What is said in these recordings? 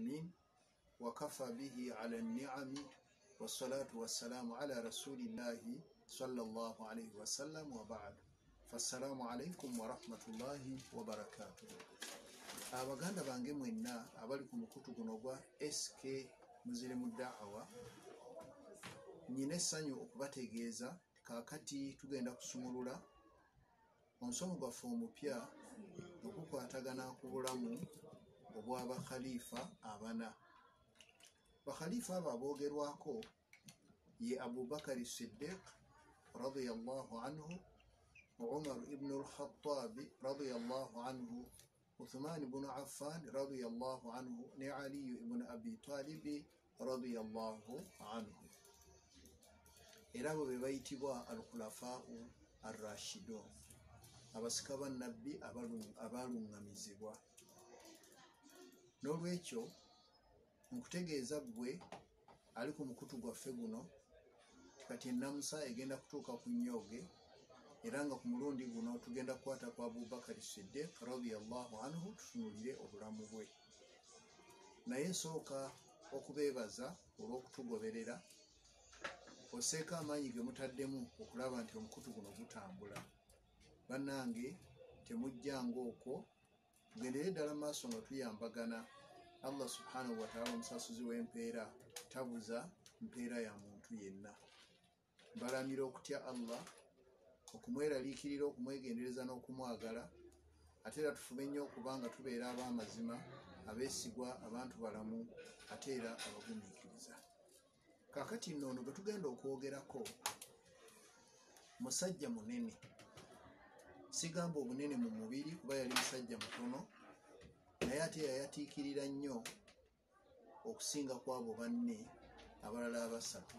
العالمين وكفى به على النعم والصلاة والسلام على رسول الله صلى الله عليه وسلم وبعد فالسلام عليكم ورحمة الله وبركاته. abaganda bange mwenna abali ku mukutu guno gwa SK Muziremu Da'wa, nyine essanyu okubategeeza kakati tugenda kusumulula omusomo gwaffe omupya okukwatagana ku bulamu obw'aba khalifa abana. Bakhalifa abo aboogerwako ye Abu Bakari Siddiq radiyallahu anhu, Umar ibn al-Khattab radiyallahu anhu, Uthman ibn Affan radiyallahu anhu, ne Ali ibn Abi Talib radiyallahu anhu. Era abo be bayitibwa al-Khulafa'u ar-Rashidun, abasika ba nabbi abalungamizibwa. N'olwekyo nkutegeeza ggwe ali ku mukutu gwaffe guno kati ennamusa egenda kutuuka ku nnyooge, era nga ku mulundi guno tugenda kukwata ku Abu Bakari Siddiq radiyallahu anhu tutunulire obulamu bwe. Naye nsooka okubeebaza olw'okutugoberera, oseeka amaanyi ge mutaddemu okulaba nti omukutu guno gutambula. Bannange temujjanga okwo, tugendere ddala maaso nga tuyambagana. Allah subhanahu wa ta'ala omusasuzi w'empeera tabuza mpeera ya muntu yenna. Mbalamira okutya Allah, okumweraliikirira, okumwegendereza n'okumwagala, ate era tufube nnyo okuba nga tubeera ab'amazima, abeesigwa, abantu balamu, ate era abagumiikiriza. Kaakati nno ono gwe tugenda okwogerako musajja munene. Sigamba obunene mu mubiri kuba yali musajja mutono, naye ate yayatiikirira nnyo okusinga ku abo banne abalala abasatu.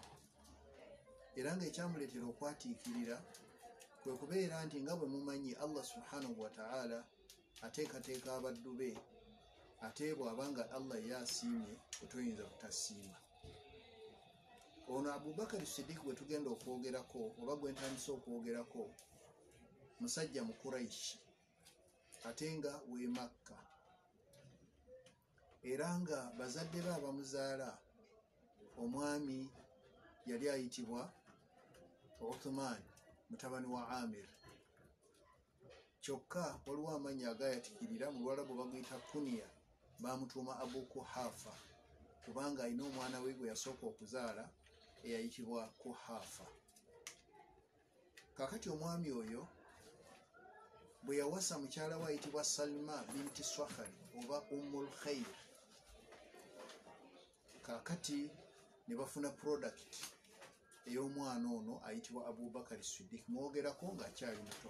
Era ng'ekyamuleetera okwatiikirira kwe kubeera nti nga bwe mumanyi Allah subhanahu wa ta'ala ateekateeka abaddu be, ate bw'abanga Allah yaasiimye otoyinza butasiima. Ono Abu Bakari Siddiq gwe tugenda okwogerako oba gwe ntandise okwogerako, musajja mu Quraishi ate nga w'e Makka, era nga bazadde be abamuzaala omwami yali ayitibwa Uthman mutabani wa Amir. Kyokka waliwo amannya agayatikirira, mu Lwarabu baguyita kuniya, bamutuuma Abu Kuhafa kubanga alina omwana we gwe yasooka okuzaala eyayitibwa Kuhafa. Kaakati omwami oyo bwe yawasa mukyala we ayitibwa Salma binti Swakhari oba Ummul Khair, kaakati ne bafuna product ey'omwana ono ayitibwa Abu Bakari Siddiq, mwogerako ng'akyali muto.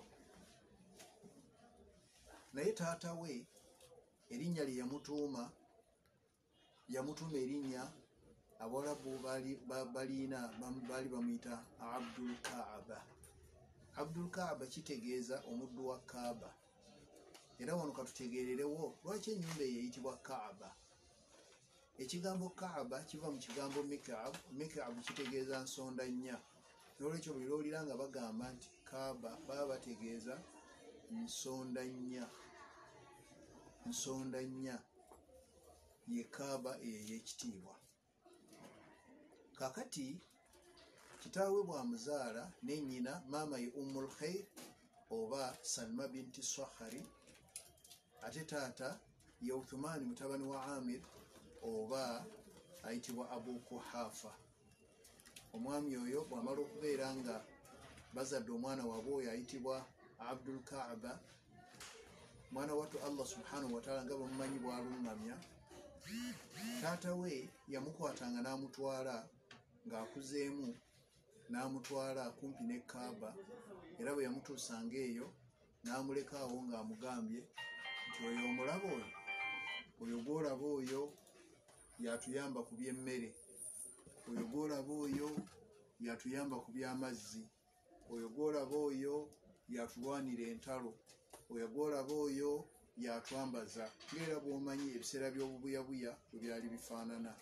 Naye taata we erinnya lye yamutuuma erinnya Abawarabu baali bamuyita Abdul Kaaba. Abdul Kaaba kitegeeza omuddu wa Kaaba. Era wano katutegeererewo lwaki ennyumba eyo eyitibwa Kaaba. Ekigambo Kaaba kiva mu kigambo Mik'ab. Mik'ab kitegeeza nsonda nnya. N'olwekyo buli lw'olira nga bagamba nti Kaaba baba bategeeza nsonda nnya. Nsonda nnya ye Kaaba ey'ekitiibwa. Kaakati kitaawe bw'amuzaala ne nnyina maama ye Ummul Khair oba Salma binti Swakhari, ate taata ye Uthman mutabani wa Amir oba ayitibwa Abu Kuhafa. Omwami oyo bw'amala okubeera nga bazadde omwana waabwe oyo ayitibwa Abdul Kaaba, mwana wattu Allah subhanahu wa ta'ala nga bamumanyi bw'alungamya, taata we yamukwatanga n'amutwala ng'akuzeemu, n'amutwala kumpi ne Kaaba, era bwe yamutuusanga eyo n'amuleka awo ng'amugambye nti oyo omulaba oyo gw'olaba oyo yatuyamba ku by'emmere, oyo gw'olaba oyo yatuyamba ku by'amazzi, oyo gw'olaba oyo yatulwanira entalo, oyo gw'olaba oyo yatwambaza. Ng'era bw'omanyi ebiseera by'obubuyabuya bwe byali bifaanana.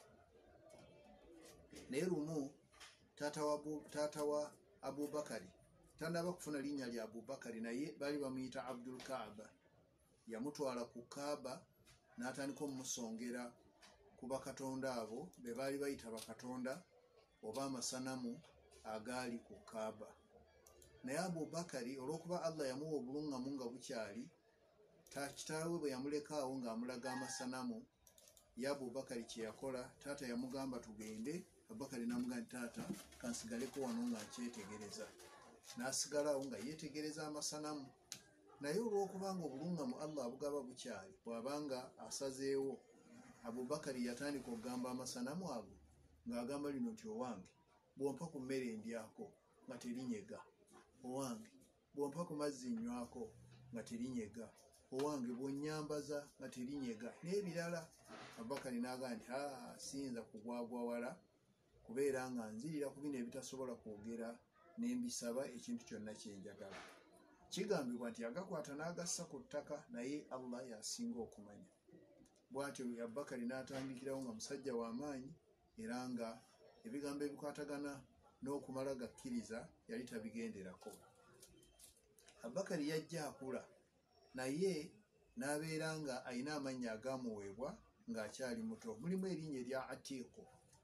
Naye lumu taata wa Abu Bakari tandaba kufuna linnya lya Abu Bakari, naye baali bamuyita Abdul Kaaba. Yamutwala ku Kaaba n'atandika omusongera ku bakatonda abo be baali bayita bakatonda oba amasanamu agaali ku Kaaba. Naye Abubakari olw'okuba Allah yamuwa obulungamu nga bukyali, kitaawe bwe yamulekaawo ng'amulaga amasanamu, ye Abubakari kye yakola, taata yamugamba tugende, Abubakari n'amugamba nti taata kansigaleko wano nga nkyetegereza. N'asigalawo nga yeetegereza amasanamu. Naye olw'okubanga obulungamu Allah abugaba bukyali, bw'abanga asazeewo, Abubakari yatandika okugamba amasanamu ago ng'agamba lino nti owange bw'ompa ku mmere endyako nga terinyega, owange bw'ompa ku mazzi nywako nga terinyega, owange bw'onnyambaza nga terinyega, n'ebirala. Abubakari n'agamba nti siyinza kugwagwa wala kubeera nga nzirira ku bino ebitasobola kwogera nembisaba ekintu kyonna kyenjagala. Kigambibwa nti yagakwata n'agassa ku ttaka, naye Allah yasinga okumanya. Bw'atyo Abubakari n'atandikirawo nga musajja w'amaanyi, era nga ebigambo ebikwatagana n'okumala gakkiriza yali tabigenderako. Abubakari yajja akula, naye n'abeera nga alina amannya agaamuweebwa ng'akyali muto. Mulimu erinnya erya Atiiku.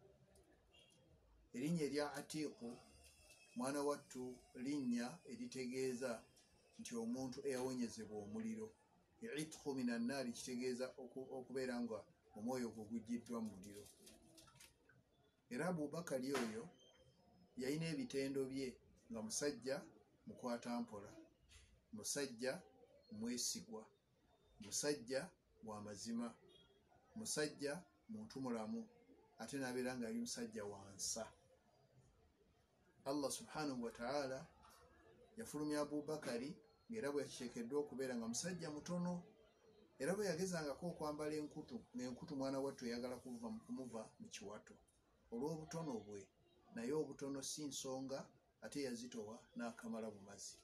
Erinnya erya Atiiku mwana wattu linnya eritegeeza nti omuntu eyawonyezebwa omuliro. Itqu minan naari kitegeeza okubeera nga omwoyo gwe guggiddwa mu muliro. Era Abubakari oyo yalina ebitendo bye nga musajja mukwatampola, musajja mwesigwa, musajja wa mazima, musajja muntu mulamu, ate n'abeera nga yali musajja wansa. Allah subhanahu wa ta'ala yafulumya Abubakari ng'era bwe yakiteekeddwa okubeera nga musajja mutono, era bwe yagezangako okwambala enkutu, ng'enkutu mwana wattu eyagala kumuva mu kiwato olw'obutono bwe, naye obutono si nsonga, ate yazitowa n'akamala bumazi.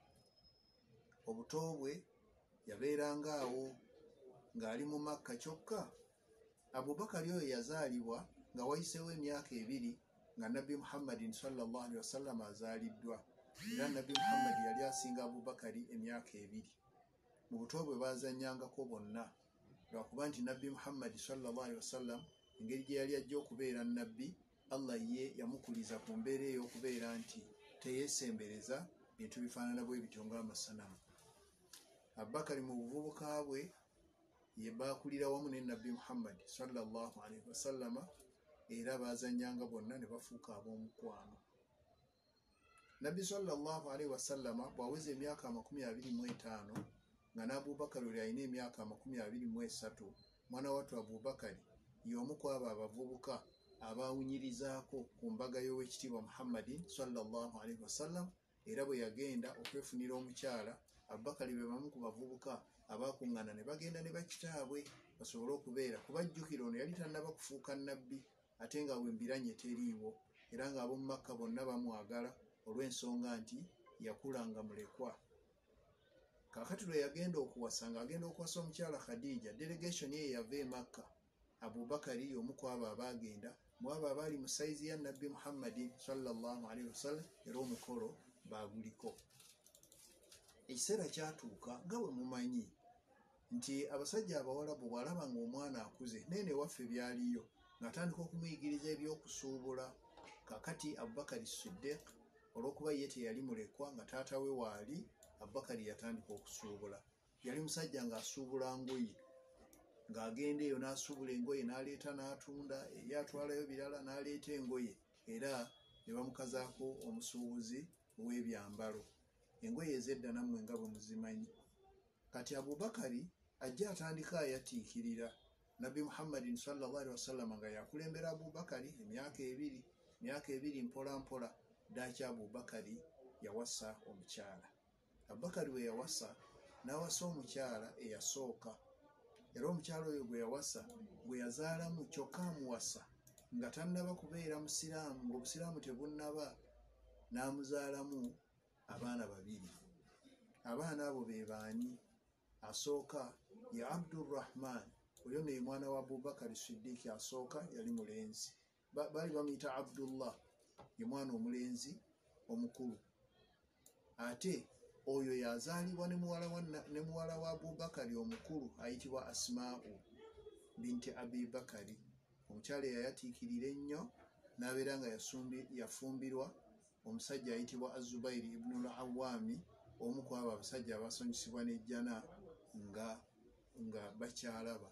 Obuto bwe yabeeranga awo ng'ali mu Makka kyokka. Abubakari oyo yazaalibwa nga wayiseewo emyaka 2 nga Nabbi Muhammadin sallallahu alaihi wasallam azaaliddwa, era Nabbi Muhammad yali asinga Abubakari emyaka 2. Mu buto bwe baazannyangako bonna, lwakuba nti Nabbi Muhammad sallallahu alaihi wasallam engeri gye yali ajja okubeera Nabbi, Allah ye yamukuliza ku mbeera ey'okubeera nti teyeesembereza bintu bifaanana bwe bityo ng'amasanamu. Abubakari mu buvubuka bwe ye baakulira wamu ne Nabbi Muhammad sallallahu alaihi wasallama, era baazannyanga bonna ne bafuuka ab'omukwano. Nabbi sallallahu alaihi wasallama bw'aweza emyaka 25 nga n'Abubakari oli alina emyaka 23, mwana wattu Abubakari y'omu ku abo abavubuka abaawunyirizaako ku mbaga y'owekitiibwa Muhammadin sallallahu alaihi wasallam. Era bwe yagenda okwefunira omukyala, Abubakari be bamu ku bavubuka abaakuŋŋaana ne bagenda ne bakitaabwe basobole okubeera kubajjukira ono yali tannaba kufuuka Nabbi, ate nga wembiranye teriiwo, era ng'ab'omu Makka bonna bamwagala olw'ensonga nti yakula nga mulekwa. Kaakati lwe yagenda okuwasa, ng'agenda okuwasa omukyala Khadija, delegation ye yava e Makka. Abubakari y'omu ku abo abaagenda, mu abo abaali mu sayizi ya Nabbi Muhammadin sallallahu alaihi wasallam, era omukolo baaguliko. Ekiseera kyatuuka nga bwe mumanyi nti abasajja Abawarabu bw'alaba ng'omwana akuze, nene waffe byaliyo, ng'atandika okumuyigiriza eby'okusuubula. Kaakati Abubakari Siddiq olw'okuba ye teyali mulekwa nga taata we waali, Abubakari yatandika okusuubula. Yali musajja ng'asuubula ngoye, ng'agenda eyo n'asuubula engoye n'aleeta n'atunda, eri atwalayo birala n'aleeta engoye, era ne bamukazaako omusuubuzi w'ebyambalo. Engoye ez'edda nammwe nga bwe muzimanyi. Kati Abubakari ajja atandika ayatiikirira Nabbi Muhammadin sallallahu alaihi wasallam nga yakulembera Abubakari emyaka 2 mpola mpola. Ddaaki Abubakari yawasa omukyala. Abubakari we yawasa n'awasa omukyala eyasooka, era omukyala oyo gwe yawasa gwe yazaalamu kyokka amuwasa nga tannaba kubeera musiraamu, ng'obusiraamu tebunnaba, n'amuzaalamu abaana 2. Abaana abo be baani? Asooka ye Abdurrahman, oyo ne mwana wa Abubakari Siddiq. Asooka yali mulenzi, baali bamuyita Abdullah, ye mwana omulenzi omukulu. Ate oyo yazaalibwa ne muwala wa Abubakari omukulu ayitibwa Asma'u binti Abi Bakari. omukyala yayatiikirira ennyo n'abeera nga yafumbirwa omusajja ayitibwa Azubairi ibnul Awami, omu ku abo abasajja abasonyusibwa n'ejjana nga bakyalaba.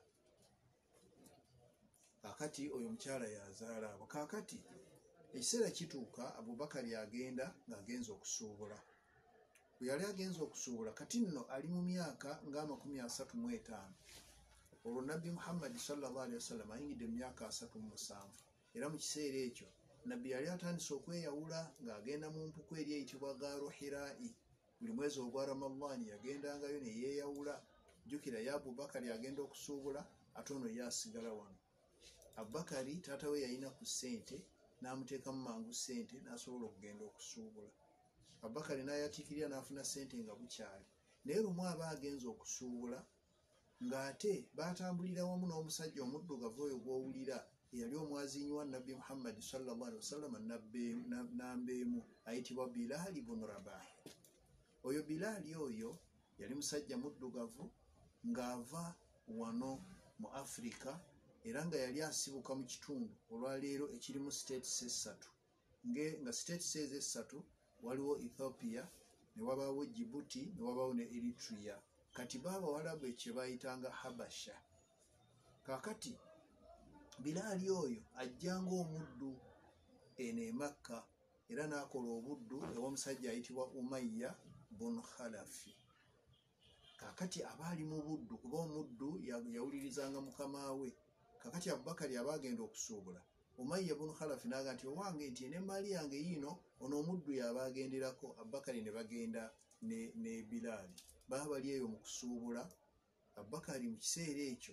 Kakati oyo omukyala yazaala abo. Kakati ekiseera kituuka Abubakari agenda ng'agenza okusuubula. Bwe yali agenza okusuubula, kati nno ali mu myaka nga 35. Olwo Nabbi Muhammad sallallahu alaihi wasallam ayingidde mu myaka 37. Era mu kiseera ekyo Nabbi yali atandise okweyawula ng'agenda mu mpuku eri eyitibwa Gaaru Hirai. Buli mwezi ogwa Ramadani yagendangayo ne yeeyawula. Jjukira ye Abubakari agenda okusuubula ate ono ye asigala wano. Abubakari taata we yalina ku ssente n'amuteekamu mangu ssente n'asobola okugenda okusuubula. Abubakari n'ayatiikirira n'afuna ssente nga bukyali. Naye lumu aba agenza okusuubula ng'ate baatambulira wamu n'omusajja omuddugavu oyo gw'owulira eyali omwazinyi wa Nabbi Muhammad sallallahu alaihi wasallam nambeemu ayitibwa Bilal ibn Rabah. Oyo Bilal oyo yali musajja muddugavu ng'ava wano mu Afrika era nga yali asibuka mu kitundu olwaleero ekirimu states essatu. Nga states ezo essatu waliwo Ethiopia, ne wabaawo Djibouti, ne wabaawo ne Eritrea. Kati b'Abawarabu ekyo bayitanga Habasha. Kakati Bilal oyo ajjanga omuddu eno e Makka era n'akola obuddu ew'omusajja ayitibwa Umayya bun Khalafi. Kakati abaali mu buddu kuba omuddu yawulirizanga mukama we. Kakati Abubakari aba agenda okusuubula. Umayya bun Khalafi n'aga nti owange nti n'emmaali yange yiino ono omuddu yaba agenderako. Abubakari ne bagenda ne Bilal. Baba bali eyo mu kusuubula. Abubakari mu kiseera ekyo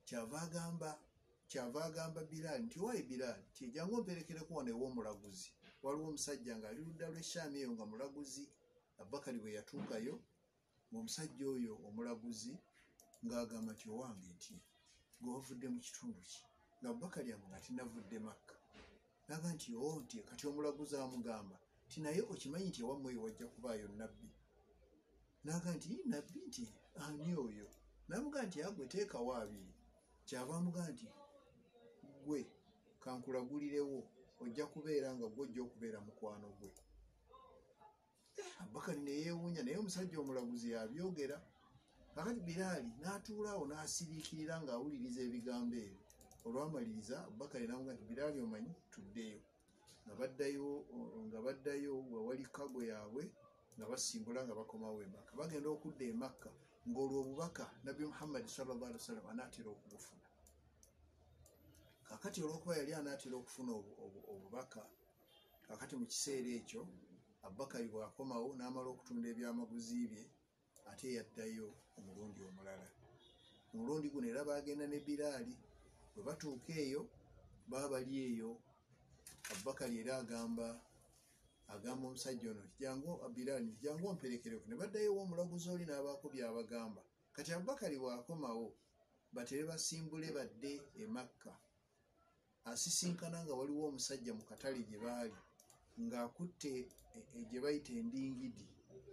kyava agamba Bilal nti waayi Bilal nti jangu omperekereko wano ew'omulaguzi. Waliwo omusajja ng'ali ludda lw'Eshaam eyo nga mulaguzi. Abubakari bwe yatuukayo ng'omusajja oyo omulaguzi ng'agamba nti owange nti gw'ovudde mu kitundu ki? Nga Abubakari amugamba nti navudde Makka. N'aga nti nti kati omulaguzi amugamba nti naye okimanyi nti ewammwe eyo wajja kubaayo nabbi? N'aga nti nabbi nti ani oyo? N'amugamba nti agwe teekawo abiri. Kyava amugamba nti gwe kankulagulirewo ojja kubeera nga gwe ojja okubeera mukwano gwe. Abubakari ne yeewuunya naye omusajja omulaguzi yabyogera. Kakati Bilal n'atuulaawo n'asiriikirira ng'awuliriza ebigambo ebyo. Olwamaliriza Abubakari n'amugamba nti Bilal omanyi tuddeyo. Nga baddayo wewali kago yaabwe nga basimbula nga bakomawo e Makka. Bagenda okudda e Makka ng'olwo obubaka Nabbi Muhammad sallallahu alaihi wasallam anaatera okubufuna. Kakati olw'okuba yali anaatera okufuna obubaka, kakati mu kiseera ekyo Abubakari bw'akomawo n'amala okutunda ebyamaguzi bye ate yaddayo omulundi omulala. Omulundi guno era baagenda ne Bilal. Bwe batuuka eyo baba bali eyo, Abubakari era agamba omusajja ono jangu Bilal jangu omperekereko. Ne baddayo omulaguzi oli n'abaako byabagamba. Kati Abubakari bw'akomawo batere basimbule badde e Makka. Asisinkana nga waliwo omusajja mu katale gye baali ng'akutte gye bayita endingidi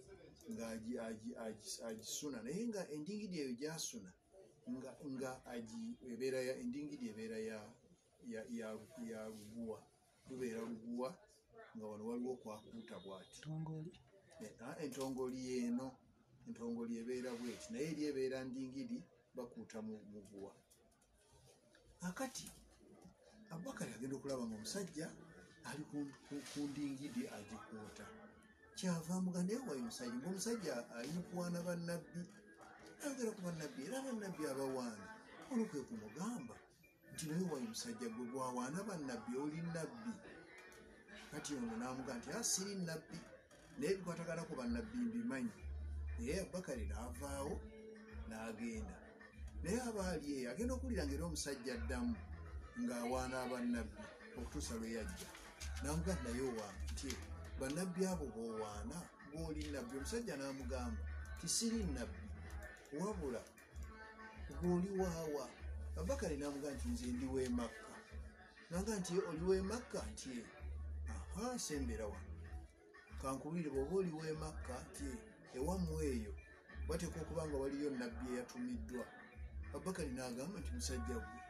ng'agisuna, naye nga endingidi eyo gy'asuna nga endingidi ebeera ya luguwa. Lubeera luguwa nga wano waliwo kwakuuta bw'ati. Entongoli yeeno, entongoli ebeera bw'eti, naye eri ebeera ndingidi bakuuta mu muguwa. Akati Abubakari agenda okulaba ng'omusajja ali ku ndingidi agikuuta. Kyava amugamba naye waayi musajja, ng'omusajja ayikuwaana bannabbi. Ayogera ku bannabbi era bannabbi abawaana. Ono kwe kumugamba nti naye waayi musajja gwe bwawaana bannabbi oli nabbi. Kati ono n'amugamba nti siri nabbi naye bikwatagana ku bannabbi mbimanyi. Naye Abubakari n'avaawo n'agenda. Naye abaali eyo agenda okuwulira ng'era omusajja addamu ng'awaana abannabbi okutuusa lwe yajja. N'amugamba naye owange nti bannabbi abo b'owaana gw'oli nabbi? Omusajja n'amugamba nti siri nabbi wabula gw'oli waawa? Abubakari n'amugamba nti nze ndi w'e Makka. N'agamba nti oli w'e Makka? Nti sembera wano kankuwulire bw'oba oli w'e Makka nti ewammwe eyo bateekwa okuba nga waliyo nabbi eyatumiddwa. Abubakari n'agamba nti musajja gwe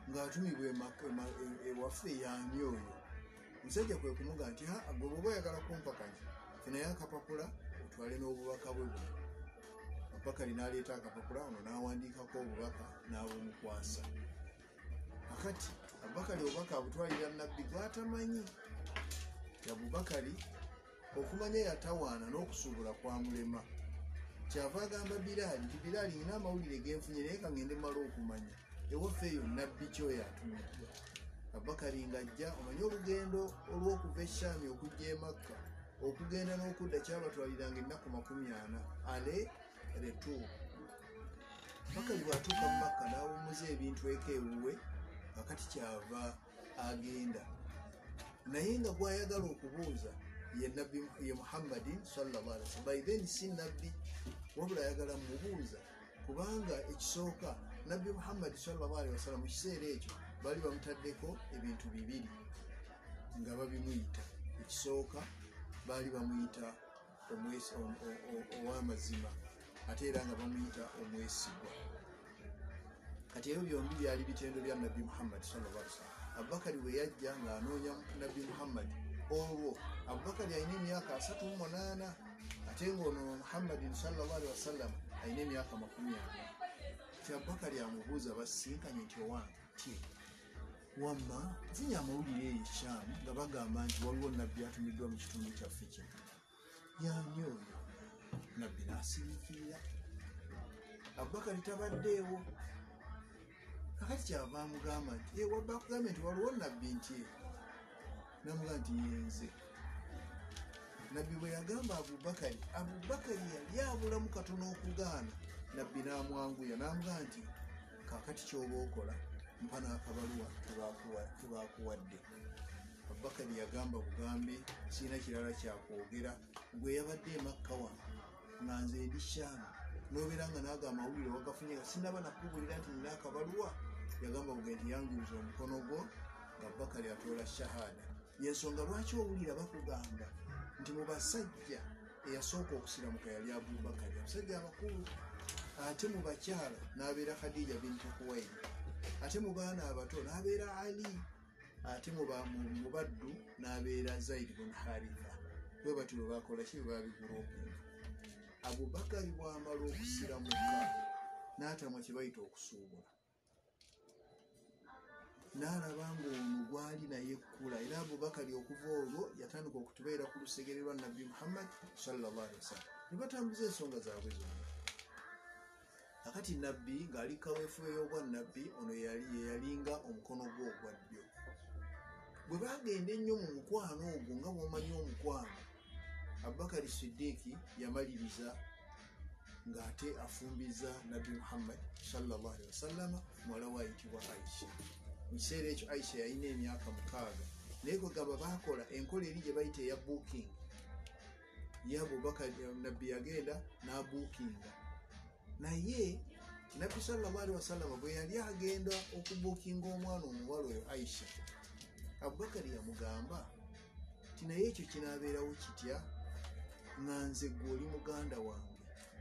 ng'atumibwa ewaffe yaani oyo. Musajja kwe kumuga nti gwe bw'oba oyagala kumpakanya funayo akapapula otwale n'obubaka bwe buno. Abubakari n'aleeta akapapula, ono n'awandiikako obubaka n'abumukwasa. Akati Abubakari obubaka abutwalira nabbi gw'atamanyi. Abubakari okumanya yatawaana n'okusuubula kwamulema. Kyava agamba Bilaali nti Bilaali nina amawulire genfunye naye kangende mala okumanya ewaffe eyo nabbi kyoyo atumiddwa. Abubakari ng'ajja, omanye olugendo olw'okuva e Shaami okujja e Makka okugenda n'okudda kyabatwaliranga ennaku 40 ale retour. Abubakari bw'atuuka mu Makka n'awummuza ebintu eka ewuwe, kakati kyava agenda. Naye nga gw'ayagala okubuuza ye Muhammadin sallallahu alaihi wasallam. By then si nabbi wabula ayagala mubuuza, kubanga ekisooka nabbi Muhammad sallallahu alaihi wasallam mu kiseera ekyo bali bamutaddeko ebintu bibiri nga babimuyita. Ekisooka baali bamuyita ow'amazima ate era nga bamuyita omwesigwa. Kati ebyo byombi byali bitendo bya nabbi Muhammad sallallahu alaihi wasallam. Abubakari bwe yajja ng'anoonya nabbi Muhammad, olwo Abubakari alina emyaka 38 ate ng'ono Muhammadin sallallahu alaihi wasallam alina emyaka 40. Ti Abubakari amubuuza basinkanye nti owange ti wamma nfunye amawulire eyo Shaami nga bagamba nti waliwo nabbi atumiddwa mu kitundu kyaffe kino, yaani oyo? Nabbi n'asiriikirira. Abubakari tabaddeewo. Kakati kyava amugamba nti wabba akugambye nti waliwo nabbi nti namugamba nti yenze. Nabbi bwe yagamba Abubakari, Abubakari yali abulamu katono okugaana. Nabbi n'amwanguya n'amugamba nti kakati ky'oba okola mpa n'akabaluwa kebakuwadde. Abubakari yagamba bugambe, sirina kirala kyakwogera, gwe yabadde e Makka wano nga nze ndi Shaami n'obeera nga naaga amawulire wagafunye nga sinaba nakubulira nti nina akabaluwa. Yagamba buge nti yanguliza omukono gwo nga Abubakari atoola shahada. Yensonga lwaki owulira bakugamba nti mu basajja eyasooka okusiramuka yali Abubakari, abasajja abakulu. Ate mu bakyala n'abeera Khadija bintu Khuwaylid, ate mu baana abato n'abeera Ali, ate mu baddu n'abeera Zaid bin Haritha. Bwe batyo bwe bakola ki bwe babigulopinga. Abubakari bw'amala okusiramuka n'atamwa kye bayita okusuubula, n'alaba ng'ono gwali naye ekkula. Era Abubakari okuva olwo yatandika okutubeera ku lusegere lwa nabbi Muhammad sallallahu alaihi wasallam, ne batambuza ensonga zaabwe zonna. Akati nabbi ng'ali kaweefube y'obwa nabbi, ono yeyalinga omukono gwe ogwa ddyo. Bwe bagenda ennyo mu mukwano ogwo, nga bw'omanyi omukwano, Abubakari Siddiiki yamaliriza ng'ate afumbiza nabbi Muhammad sallallahu alaihi wasallam muwala we ayitibwa Aisha. Mu kiseera ekyo Aisha yalina emyaka 6, naye kwegamba baakola enkola eri gye bayita eya booking. Ye Abubakari nabbi yagenda n'abuukinga. Naye nabbi sallallahu alaihi wasallam bwe yali agenda okubuukinga omwana omuwala oyo Aisha, Abubakari yamugamba nti naye ekyo kinaabeerawo kitya nga nze gwe oli muganda wange,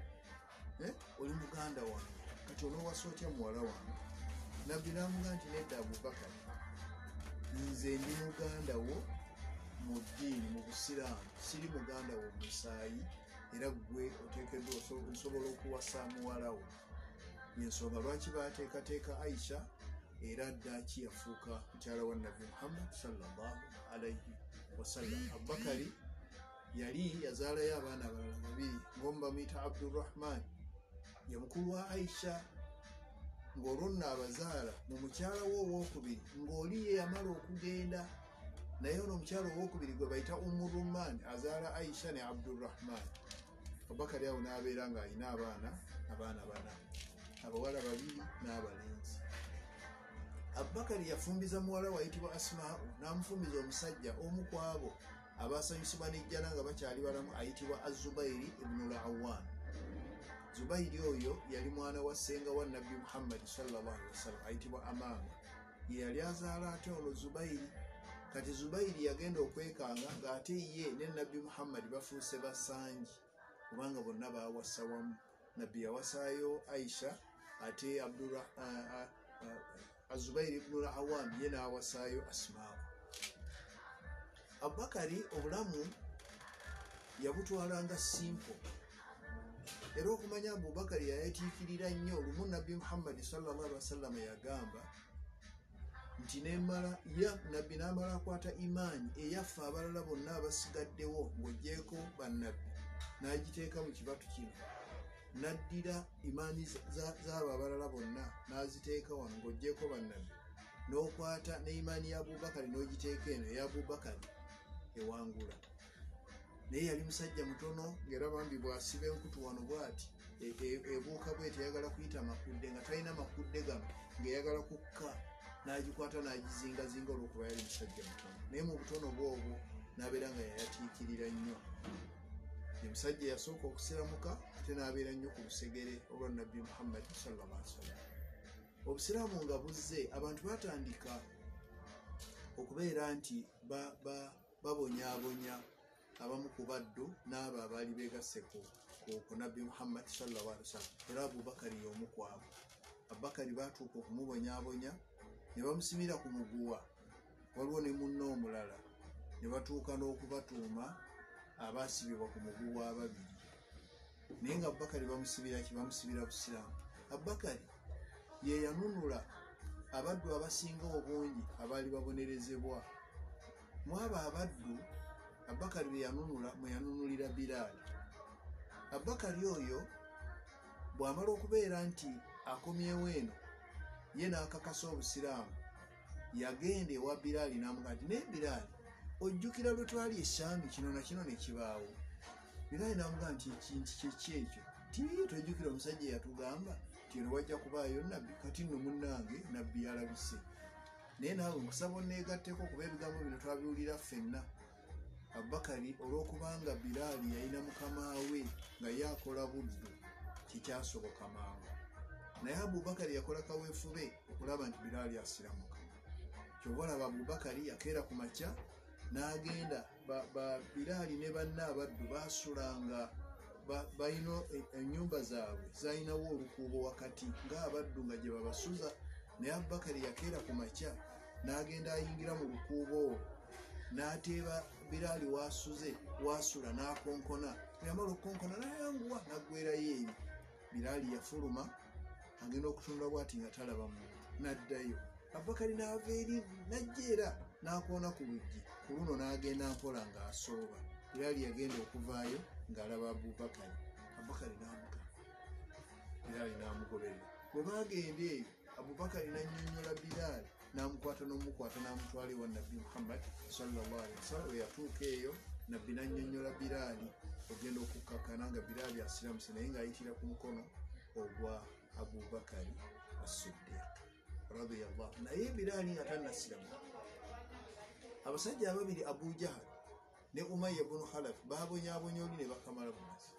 oli muganda wange, kati onoowasa otya muwala wange? Nabbi n'amugamba nti nedda Abubakari, nze ndi muganda wo mu ddiini, mu busiraamu, siri muganda wo mu musaayi, era gwe oteekeddwa osobola okuwasa muwala wo. Yensonga lwaki baateekateeka Aisha, era ddaaki yafuuka mukyala wa nabbi Muhammad sallallahu alaihi wasallam. Abubakari yali yazaalayo abaana abalala 2, ng'omu bamuyita Abdurrahman, ye mukulu wa Aisha, ng'olwo nno abazaala mu mukyala we owookubiri, ng'oli ye yamala okugenda, naye ono omukyala owookubiri gwe bayita Rumman azaala Aisha ne Abdurrahman. Abubakari awo n'abeera ng'alina abaana 4, abawala 2 n'abalenzi. Abubakari yafumbiza muwala we ayitibwa Asma'u, n'amufumbiza omusajja omu ku abo abaasanyusibwa n'ejjana nga bakyali balamu ayitibwa Az-Zubayri ibn al-Awwam. Zubayri oyo yali mwana wa ssenga wa nabbi Muhammad sallallahu alaihi wasallam ayitibwa Amaama. Ye yali azaala ate ono Zubayri. Kati Zubayri yagenda okwekanga ng'ate ye ne nabbi Muhammad bafuuse basangi, kubanga bonna baawasa wamu. Nabbi yawasaayo Aisha, ate Azubair ibn al-Awwam yena awasaayo Asmaa. Abubakari obulamu yabutwala nga simple. Era okumanya Abubakari yayatiikirira nnyo. Olumu Nabbi Muhammad sallallahu alaihi wasallam yagamba nti nabbi n'amala akwata imaani eyaffe abalala bonna abasigaddewo ng'ogyeko bannabbi n'agiteeka mu kibatu kino, n'addira imaani z'abo abalala bonna n'aziteeka wano ng'ogyeko bannabbi, n'okwata ne imaani ya Abubakari n'ogiteeka eno eya Abubakari ewangula. Naye yali musajja mutono, ng'era bambi bw'asiba enkutu wano bw'ati ebuuka bw'eti eyagala kuyita makudde nga talina makudde gano ng'eyagala kukka, n'agikwata n'agizingazinga olw'okuba yali musajja mutono. Naye mu butono bw'obwo n'abeera nga yayatiikirira nnyo. Ye musajja yasooka okusiramuka ate n'abeera nnyo ku lusegere olwa Nabbi Muhammad sallallahu alaihi wasallam. Obusiraamu nga buzze, abantu batandika okubeera nti babonyaabonya abamu ku baddu n'abo abaali beegasse ku Nabbi Muhammad sallallahu alaihi wasallam. Era Abubakari y'omu ku abo. Abubakari baatuuka okumubonyaabonya ne bamusibira ku muguwa, waliwo ne munno omulala, ne batuuka n'okubatuuma abaasibibwa ku muguwa ababiri. Naye nga Abubakari bamusibira ki? Bamusibira busiraamu. Abubakari ye yanunula abaddu abasinga obungi abaali babonerezebwa. Mu abo abaddu Abubakari be yanunula mwe yanunulira Bilaali. Abubakari oyo bw'amala okubeera nti akomyewo eno, ye n'akakasa obusiraamu, yagenda ewa Bilaali n'amugamba nti, naye Bilaali, ojjukira lwe twali eShaami kino na kino ne kibaawo? Bilaali n'amugamba nti ekintu kyeki ekyo? Tiyo tojjukira omusajja eyatugamba nti eno wajja kubaayo nabbi, kati nno munnange nabbi yalabise. Naye naawe nkusaba onneegatteko kuba ebigambo bino twabiwulira ffenna. Abubakari olw'okubanga Bilaali yalina mukama we nga yakola buddu, kikyasoboka mangu. Naye Abubakari yakola kaweefube okulaba nti Bilaali asiramuka. Kyova olaba Abubakari yakeera ku makya n'agenda. Bilaali ne banne abaddu baasulanga, balina ennyumba zaabwe zaalinawo olukuubo wakati ng'abaddu nga gye babasuza. Naye Abubakari yakeera ku makya n'agenda ayingira mu lukuubo olwo, n'ateeba Bilaali waasuze, waasula n'akonkona. Yamala okukonkona n'ayanguwa n'aggwerayo eri. Bilaali yafuluma agenda okutunula bw'ati nga talaba muntu, n'addayo. Abubakari n'ava eri n'ajja era n'akoona ku luggi. Ku luno n'agenda mpola ng'asooba. Bilaali yagenda okuvaayo ng'alaba Abubakari. Abubakari n'amuka, Bilaali n'amugoberera. Bwe baagenda eyo, Abubakari n'annyonnyola Bilaali, n'amukwata n'omukwata n'amutwala ewa Nabbi Muhammad sallallahu alaihi wasallam. We yatuuka eyo, Nabbi n'annyonnyola Bilaali ogenda okukkakana nga Bilaali asiramuse, naye ng'ayitira ku mukono ogwa Abubakari as-Siddiq radiyallahu. Naye Bilaali nga tannasiramuka, abasajja ababiri Abu Jahal ne Umayya ibn Khalaf baabonyaabonya oli ne bakamala bumazi,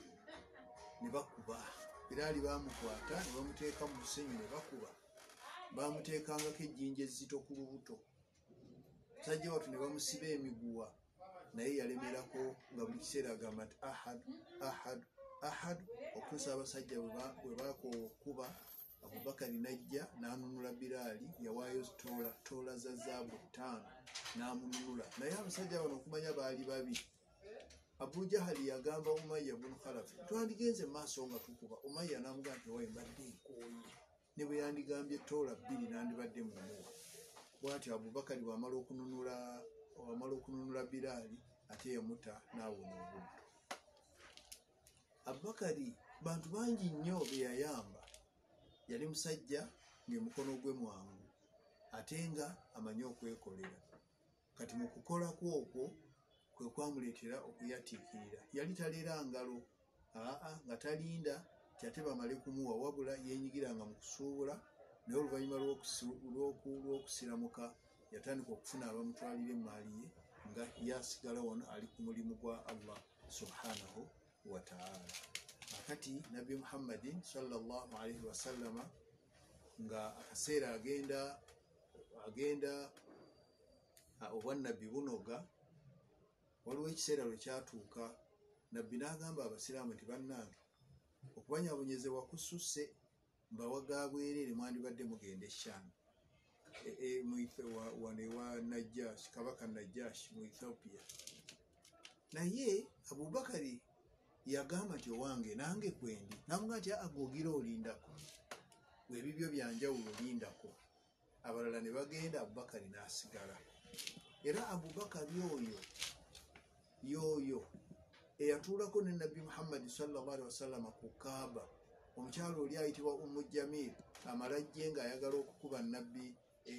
ne bakuba. Bilaali baamukwata ne bamuteeka mu lusenyu ne bakuba. Baamuteekangako ejjinja ezzito ku lubuto. Musajja wattu ne bamusiba emiguwa, naye yalemerako nga buli kiseera agamba nti ahadu ahadu ahadu, okutuusa abasajja bwe baakoowa okuba. Abubakari n'ajja n'anunula Bilaali, yawaayo toola za zaabu 5 n'amununula. Naye abasajja bano okumanya baali babi. Abu Jahali yagamba Umayya ibn Khalaf, twandigenze maaso nga tukuba. Umayya n'amugamba nti wayi mbadde nkooye, ne bwe yandigambye toola 2 nandibadde mumuwa. Bw'atyo Abubakari bw'amala okununula Bilaali ate yamuta n'awona obuddu. Abubakari bantu bangi nnyo be yayamba. Yali musajja ng'emukono gwe mwangu ate nga amanyi okwekolera. Kati mu kukola kwokwo kwe kwamuleetera okuyatiikirira. Yali taleera ngalo, nga talinda kyate bamale kumuwa, wabula yeenyigiranga mu kusuubula. Naye oluvannyuma lw'okusiramuka yatandika okufuna abamutwalira emmaali ye, nga yasigala wano ali ku mulimu gwa Allah subhanahu wa ta'ala. Akati Nabbi Muhammadin sallallahu alaihi wasallama nga akaseera agenda obwannabbi bunoga, waliwo ekiseera lwe kyatuuka, Nabbi n'agamba abasiraamu nti bannange, okubanyabonyezebwa kususse, mbawaga bwereere mwandibadde mugenda eShaami. wanewa Najashi, kabaka Najashi mu Ethiopia. Naye Abubakari yagamba nti owange nange kwendi, namugamba nti agogira olindako, ebibyo byanjawulo olindako. Abalala ne bagenda, Abubakari n'asigala. Era Abubakari yoyo eyatuulako ne Nabbi Muhammad sallallahu alaihi wasallam ku Kaaba, omukyalo oli ayitibwa Ummu Jamil, amalajje ng'ayagala okukuba Nabbi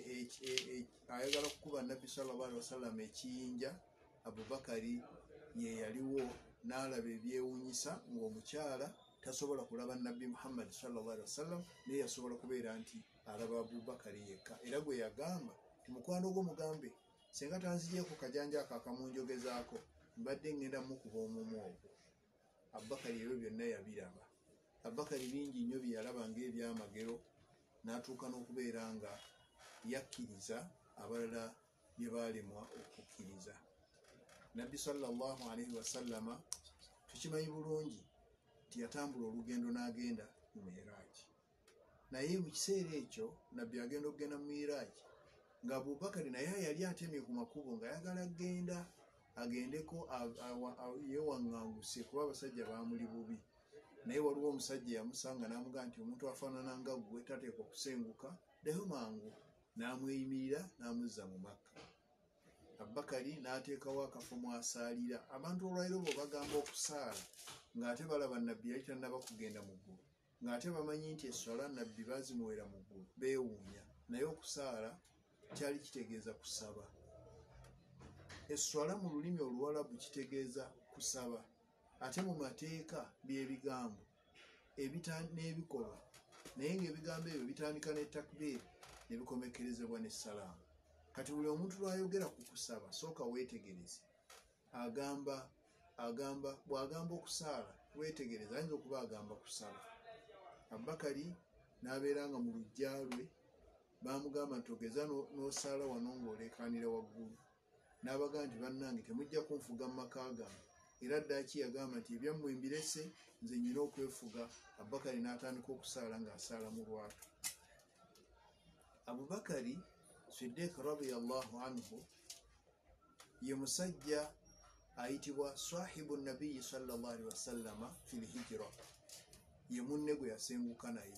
sallallahu alaihi wasallam ekiyinja. Abubakari ye yaliwo n'alaba ebyewuunyisa ng'omukyala tasobola kulaba Nabbi Muhammad sallallahu alaihi wasallam, naye yasobola kubeera nti alaba Abubakari yekka. Era gwe yagamba nti mukwano gwo mugambe senga tanzigyeko kajanja ako akamunjogezaako, mbadde ngenda mukuba omumu ogwo. Abubakari ebyo byonna yabiraba. Abubakari bingi nnyo bye yalaba ng'ebyamagero, n'atuuka n'okubeera nga yakkiriza abalala bye baalemwa okukkiriza. Nabbi sallallahu alaihi wasallama tukimanyi bulungi nti yatambula olugendo n'agenda mu Miraaji. Naye mu kiseera ekyo Nabbi agenda mu Miraaji nga Abubakari naye yali atemye ku makubo ng'ayagala agendeko yewaŋŋanguse kuba abasajja baamuli bubi. Naye waliwo omusajja yamusanga n'amugamba nti omuntu afaanana nga ggwe tateekwa kusenguka, ddayo mangu. N'amweyimirira n'amuzza mu Makka. Abubakari n'ateekawo akafo mw'asaalira. Abantu olwaliro bwe bagamba okusaala ng'ate balaba Nabbi yali tannaba kugenda mu ggulu, ng'ate bamanyi nti esswala Nabbi baazimuwera mu ggulu, beewuunya. Naye okusaala kyali kitegeeza kusaba. Esswala mu lulimi Oluwalabu kitegeeza kusaba, ate mu mateeka by'ebigambo n'ebikolwa. Naye ng'ebigambo ebyo bitandika ne takbiiri ne bikomekerezebwa n'essalaamu. Kati buli omuntu lw'ayogera ku kusaba sooka weetegereze. Bw'agamba okusaala weetegereze, ayinza okuba agamba kusaba. Abubakari n'abeera nga mu luggya lwe baamugamba nti ogeza n'osaala wano ng'oleekaanira waggulu. N'abagamba nti bannange temujja kunfuga mu maka gange. Era ddaaki yagamba nti ebyammwe mbirese, nze nnyina okwefuga. Abubakari n'atandika okusaala ng'asaala mu lwatu. Abubakari Siddiq radiyallahu anhu ye musajja ayitibwa sahibu nabiyyi sallallahu alaihi wasallama fil hijra, ye munne gwe yasenguka naye.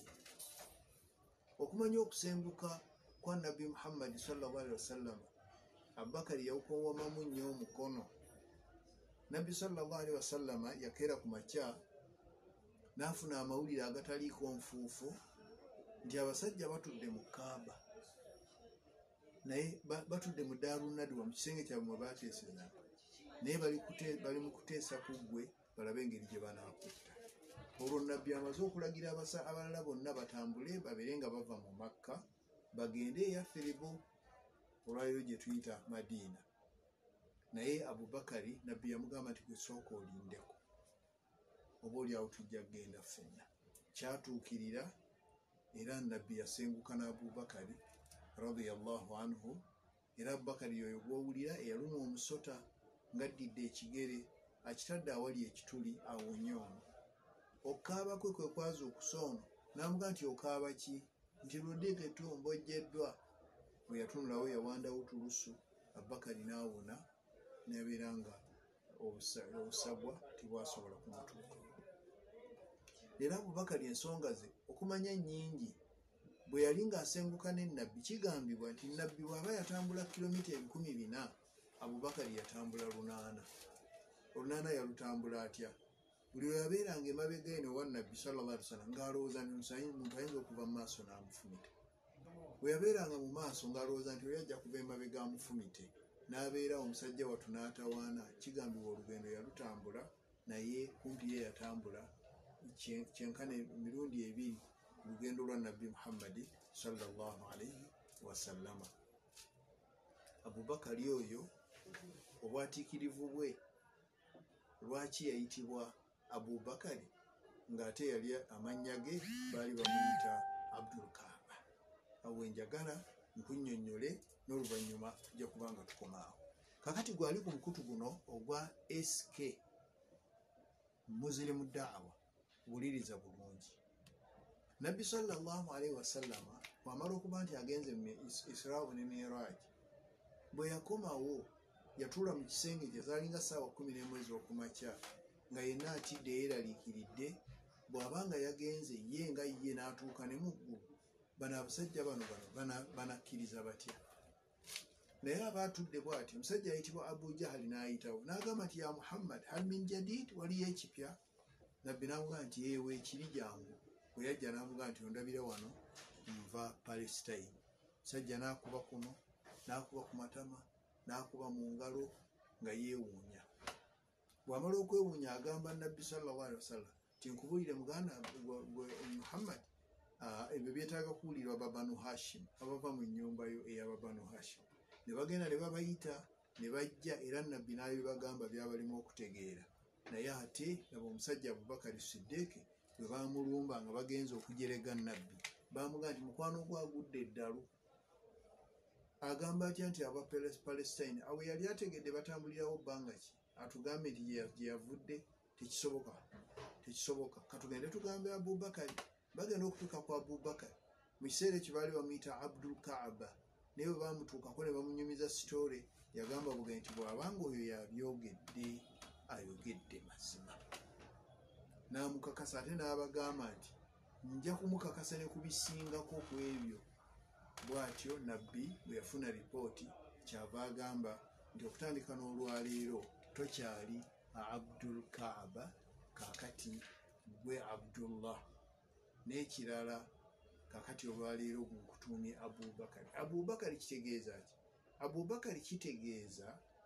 Okumanya okusenguka kwa Nabbi Muhammad sallallahu alaihi wasallama, Abubakari yawukowomamu nnyo omukono. Nabbi sallallahu alaihi wasallama yakeera ku makya n'afuna amawulire agataliiko nfuufu nti abasajja batudde mu Kaaba, naye batudde mu Daarunadwa, mu kisenge kyabwe mwe baateeseza, naye bali mu kuteesa ku ggwe balabe engeri gye banaakutta. Olwo Nabbi amaze okulagira abalala bonna batambule babeere nga bava mu Makka bagende e Yathiribu, olwaliro gye tuyita Madiina. Naye Abubakari Nabbi yamugamba nti gwe sooka olindeko, oba oliawo tujja kgenda ffenna. Kyatuukirira era Nabbi yasenguka n'Abubakari radiyallahu anhu. Era Abubakari yoyo gw'owulira eyaluma omusota ng'addidde ekigere akitadde awali ekituli awonye ono. Okukaaba kwe kwaza okusoono, n'amuga nti okaaba ki? Nti ludiketu mbojjeddwa. Bwe yatunulawo yawandawo tulusu. Abubakari n'awona n'abeera nga obusagwa tibwasobola kumutuuka. Era Abubakari ensonga ze okumanya nnyingi. Bwe yali ng'asenguka ne Nabbi, kigambibwa nti Nabbi bw'aba yatambula kilomita 400, Abubakari yatambula 800. 800 yalutambula atya? Buli we yabeeranga emabega eno wa Nabbi sallallahu alaihi wasallam ng'alowooza nti omuntu ayinza okuva mu maaso n'amufumita. Bwe yabeeranga mu maaso ng'alowooza nti oli ajja kuva emabega amufumite, n'abeera omusajja watu n'atawaana. Kigambibwa olugendo yalutambula, naye kumpi ye yatambula kyenkana emirundi 2 olugendo lwa Nabbi Muhammad sallallahu alaihi wasallama. Abubakari oyo obwatiikirivu bwe lwaki yayitibwa Abubakari ng'ate yali amannya ge baali bamuyita Abdul Kaaba. Awo njagala nkunnyonnyole n'oluvannyuma tujja kuba nga tukomaawo. Kakati gwali ku mukutu guno ogwa SK Muslim Da'wa, wuliriza bulungi. nabbi sallallahu alaihi wasallama bwamala okuba nti agenze mu Israa ne Miraj, bwe yakomawo yatuula mu kisenge kye zaalinga ssaawa 11 ez'okumakya nga yenna atidde yeeraliikiridde. bw'abanga yagenze ye nga ye n'atuuka ne mu ggulu, bano abasajja bano banakkiriza batya? naye aba atudde bw'ati, omusajja ayitibwa Abu Jahali n'ayitawo n'agamba nti ya Muhammad hal min jadid, waliyo ekipya? nabbi n'amugaa nti yeewe ekiri jangu. bwe yajja n'amugaa nti ondabira wano nva Palestine. musajja n'akuba kuno, n'akuba ku matama, n'akuba mu ngalo nga yeewuunya. bw'amala okwewuunya agamba nabbi sallallahu alaihi wasallam nti nkubulire muganda Muhammad, ebyo byetaaga kuwulirwa babanu Hashim, abava mu nnyumba yo ey'ababanu Hashim. ne bagenda ne babayita ne bajja, era nabbi n'abibagamba byabalimu okutegeera. naye ate nabo omusajja Abubakar Siddiq bwe baamulumba nga bagenze okujerega nabbi, baamugaa nti mukwano gwagudde eddalu. agamba atya nti aba Palestine awo yali ategedde batambulirawo bbanga ki? atugambe nti gye yavudde tekisoboka. katugende tugambe Abubakari. bagenda okutuuka ku Abubakari mu kiseera ekyo baali bamuyita Abdul Kaaba, naye bwe baamutuukako ne bamunyumiza sitoole, yagamba buga nti bw'abanga oyo yabyogedde ayogedde mazima. n'amukakasa ate n'abagamba nti nja kumukakasa ne kubisingako ku ebyo. bw'atyo nabbi bwe yafuna ripooti kyava agamba nti okutandika n'olwaleero tokyali Abdul Kaaba, kakati gwe Abdullah. n'ekirala kakati olwaleero nkutuumye Abubakari. Abubakari kitegeeza ki? Abubakari kitegeeza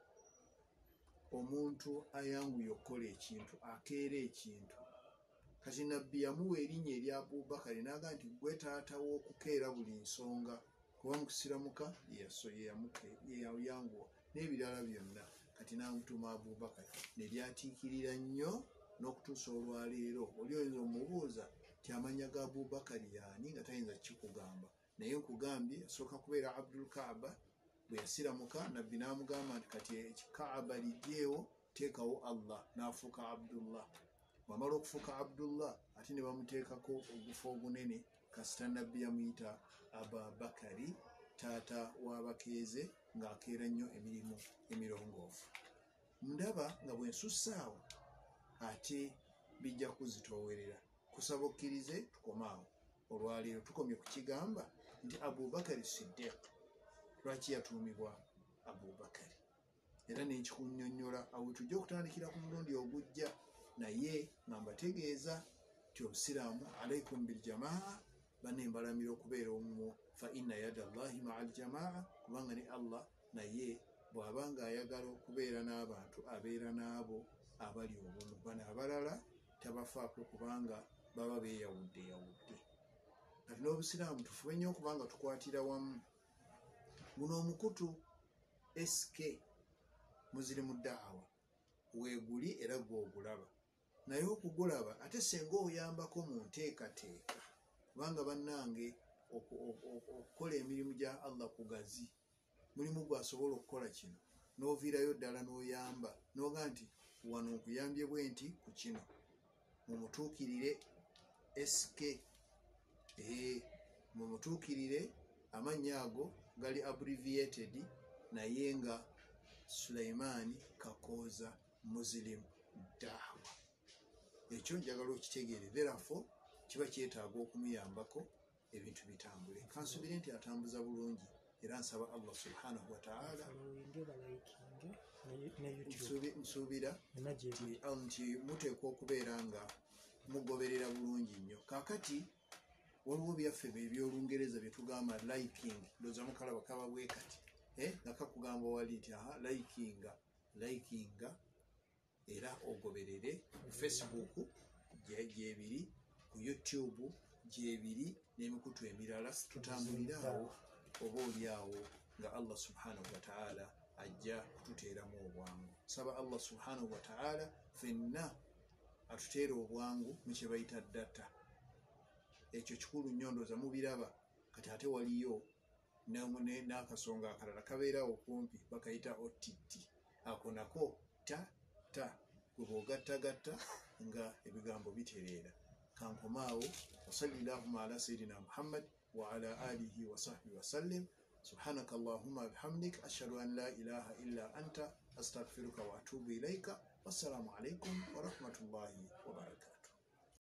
omuntu ayanguye okukola ekintu, akeera ekintu. kati nabbi yamuwa erinnya erya Abubakari n'agamba nti gwe taata w'okukeera buli nsonga, kuba mu kusiramuka yeyanguwa n'ebirala byonna. kati n'amutuuma Abubakari, ne lyatiikirira nnyo n'okutuusa olwaleero. oli oyinza omubuuza ti amannya ga Abubakari yaani nga tayinza kikugamba, naye nkugambye asooka kubeera Abdul Kaaba. bwe yasiramuka nabbi n'amugamba nti kati Kaaba lijjeewo, teekawo Allah, n'afuuka Abdullah. bw'amala okufuuka Abdullah ate ne bamuteekako ogufa ogunene, kasita nabbi yamuyita Ababakari, taata w'abakeeze, ng'akeera nnyo emirimu emirongoofu. ndaba nga bwe nsussaawo ate bijja kuzitoowerera. kusaba okkirize tukomaawo. olwaleero tukomye ku kigamba nti Abubakari Siddiq. lwaki yatuumibwa Abubakari? era nenkikunnyonnyola awo tujja okutandikira ku mulundi ogujja, naye nga mbategeeza nti obusiraamu alaikum biljamaa, banne mbalamira okubeera omumo, fa inna yada Allahi maa aljamaa, kubanga ne Allah naye bw'aba nga ayagala okubeera n'abantu abeera n'abo abali obumu. bano abalala tabafaako kubanga baba beeyawudde. kati n'obusiraamu tufube nnyo okubanga tukwatira wamu. guno omukutu SK Muslim Da'wa weeguli era gw'ogulaba, naye okugulaba ate senga oyambako mu nteekateeka, kubanga bannange okukola emirimu gya Allah kugazi. mulimu gwasobola okukola kino n'oviirayo ddala n'oyamba n'oga nti wano nkuyambye bwe nti ku kino, mumutuukirire SK. mumutuukirire, amannya ago gali abbreviated naye nga Sulaiman Kakooza Muslim Da'wa. ekyo njagala okitegeere. therefore kiba kyetaaga okumuyambako ebintu bitambule. kansubire nti atambuza bulungi, era nsaba Allah subhanahu wa ta'ala nsuubira nti muteekwa okubeera nga mugoberera bulungi nnyo. kakati waliwo byaffe ebyolungereza bye tugamba liking, ndowooza mukalaba kaba bwe kati, nga kakugamba wali nti likinga era ogoberere ku Facebook gyebiri, ku YouTube gyebiri, n'emikutu emirala. tutambuliraawo oba oliawo nga Allah subhanahu wa ta'ala ajja kututeeramu obwangu. saba Allah subhanahu wa ta'ala fenna atuteera obwangu mu kye bayita data. ekyo kikulu nnyo, ndowooza mubiraba. kati ate waliyo n'akasonga akalala kabeerawo kumpi, bakayita OTT. ako nako ta gwe bw'ogattagatta nga ebigambo bitereera. kankomaawo. Wasallillahumma ala sayidina Muhammad wa ala alihi wa sahbihi wa sallim. Subhanaka Allahumma bihamdik ashhadu an la ilaha illa anta astaghfiruka wa atubu ilayka. Wassalamu alaikum wa rahmatullahi wa barakatuh.